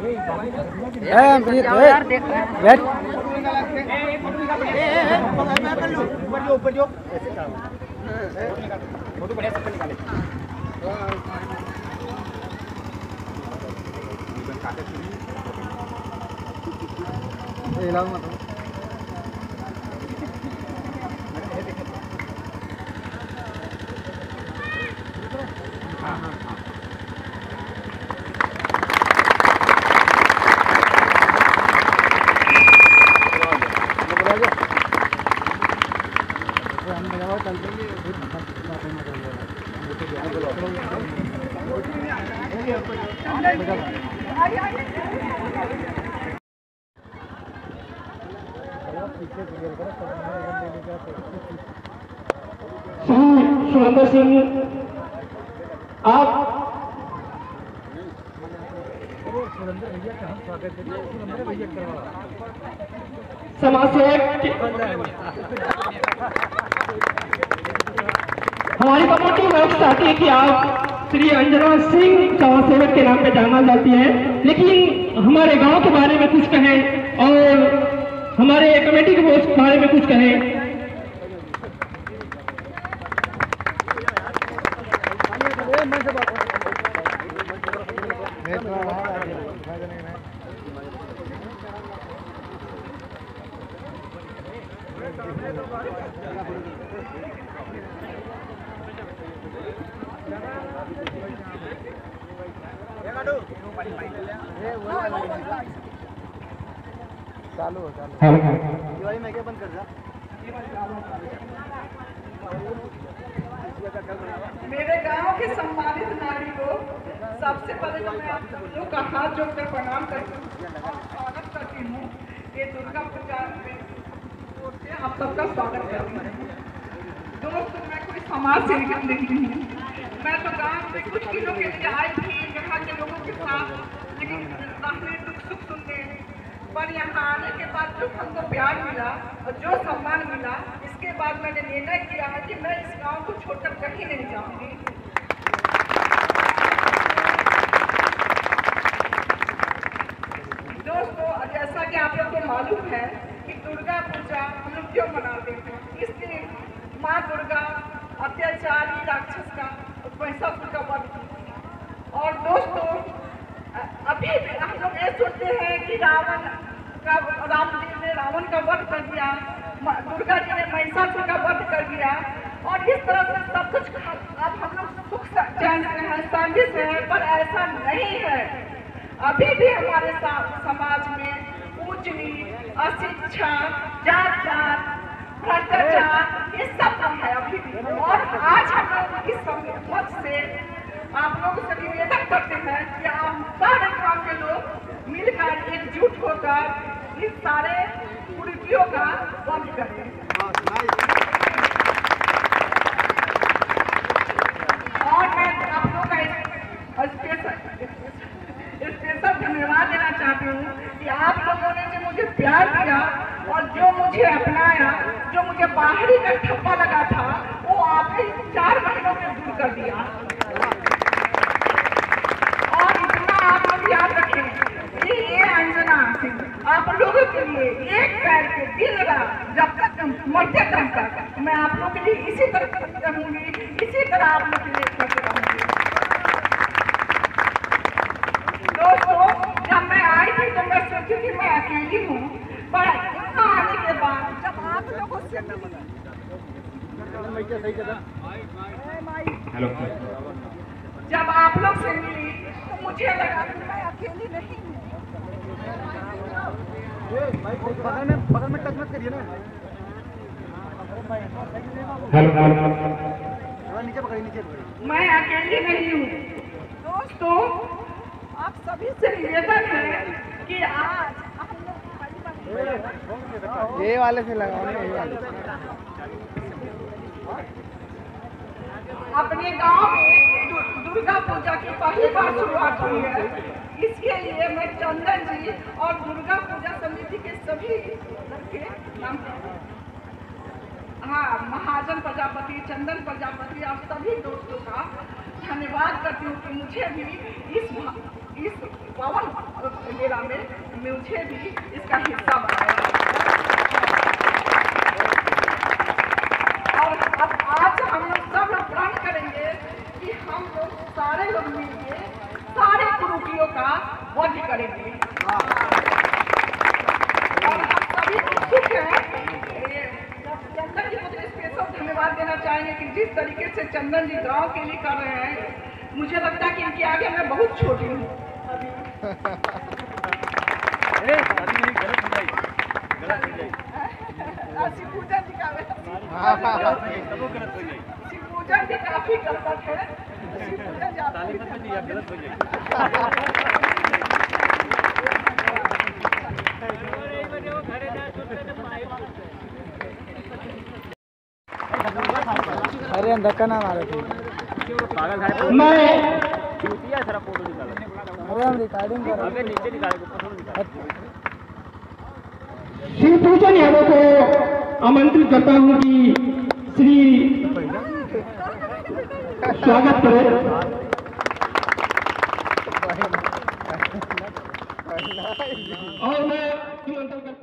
सुरेंद्र सिंह आप समाज सेवक हमारी कमेटी लोग चाहती है कि आप श्री अंजना सिंह समाज सेवक के नाम पे जाना जाती है, लेकिन हमारे गांव के बारे में कुछ कहें और हमारे कमेटी के बारे में कुछ कहें। मेरे गांव के सम्मानित नागरिकों, सबसे पहले तो मैं आप सब लोग का हाथ जोड़कर प्रणाम करती हूँ और स्वागत करती हूँ। ये दुर्गा पूजा में आप सबका स्वागत करती हूँ। दोस्तों, मैं कोई समाज सेविका नहीं हूँ। मैं तो गांव में कुछ दिनों के लिए आई थी यहाँ के लोगों के साथ, लेकिन रहने दुख सुख सुनने, पर यहाँ आने के बाद जो हमको प्यार मिला और जो सम्मान मिला, इसके बाद मैंने निर्णय किया है कि मैं इस गांव को छोड़कर कहीं नहीं जाऊंगी। दोस्तों, जैसा कि आप लोग को मालूम है कि दुर्गा पूजा हम लोग क्यों मनाते हैं। इस दिन माँ दुर्गा अत्याचारी राक्षस का महिषासुर का वध की। और दोस्तों, अभी हम लोग ये सोचते हैं कि राम जी ने रावण का वध कर दिया, दुर्गा जी ने महिषासुर का वध कर दिया, और इस तरह से सब कुछ अब हम लोग सुख चैन से हैं, शांति से हैं, पर ऐसा नहीं है। अभी भी हमारे समाज में ऊंच नीच, अशिक्षा, जात पात, भ्रष्टाचार, ये सब कम है अभी भी। और आज हम लोग इस मंच से आप लोगों से निवेदन करते हैं कि आप सारे गांव के लोग मिलकर एकजुट होकर इस सारे कुरीतियों का बंद करें। और मैं आप लोगों का स्पेशल धन्यवाद देना चाहती हूँ कि आप लोगों ने जो मुझे प्यार दिया और जो मुझे अपनाया, जो मुझे बाहरी का ठप्पा लगा था, वो आपने 4 महीनों में दूर कर दिया। और इतना आप लोग याद रखें कि ये अंजना सिंह आप लोगों के लिए एक पैर के दिन रात जब तक मरते दम तक मैं आप लोगों के लिए इसी तरह रहूंगी, इसी तरह आप लोग के लिए करते रहूंगी। दोस्तों, जब मैं आई थी तो मैं सोची थी मैं अकेली हूँ, पर यहाँ आने के बाद जब आप लोगों से जब आप लोग से मिली तो मुझे लगा कि मैं अकेली नहीं हूँ। बगल में टच मत करिए ना। नीचे पकड़िए, नीचे मैं अकेली नहीं हूँ। दोस्तों, आप सभी से निवेदन है कि आज ये वाले से लगाओ ना, ये वाले। अपने गांव में दुर्गा पूजा की पहली बार शुरुआत हुई है। इसके लिए मैं चंदन जी और दुर्गा पूजा समिति के सभी लड़के महाजन प्रजापति, चंदन प्रजापति और सभी दोस्तों का धन्यवाद करती हूँ कि मुझे भी इस पावन मेला में मुझे भी इसका हिस्सा बनाया। और अब आज हम लोग सब लोग प्रण करेंगे कि हम लोग सारे लोग मिलकर सारे कुरूतियों का वध करेंगे। और हम सभी उत्सुक हैं। चंदन जी को स्पेशल धन्यवाद देना चाहेंगे कि जिस तरीके से चंदन जी गांव के लिए कर रहे हैं, मुझे लगता है कि इनके आगे मैं बहुत छोटी हूँ अभी। शिवपूजन जी का शिवपूजन भी काफी गलत है। शिवपूजन अरे धक्का ना मारे थे। मैं अरे हम रिकॉर्डिंग कर रहे हैं। श्री पूजन यादव को आमंत्रित करता हूं कि श्री स्वागत करें। और मैं